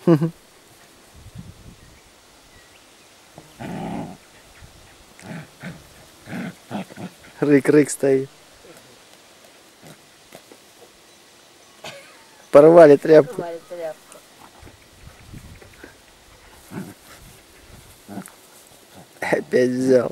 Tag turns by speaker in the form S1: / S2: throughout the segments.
S1: Рык-рык стоит. Порвали тряпку.
S2: Порвали тряпку.
S1: Опять взял.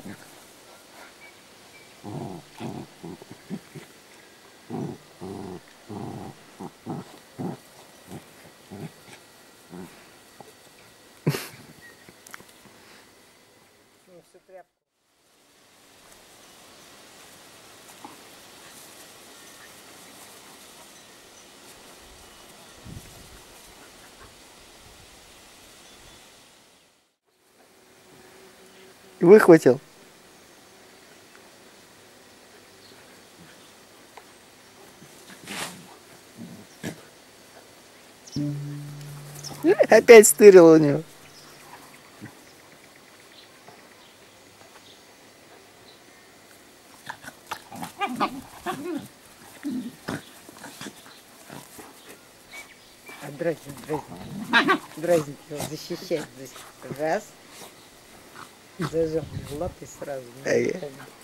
S2: Всю тряпку.
S1: Выхватил. Опять стырил у него.
S2: Дразнить его, защищать. Раз. Зажал в лапы сразу.
S1: Ага.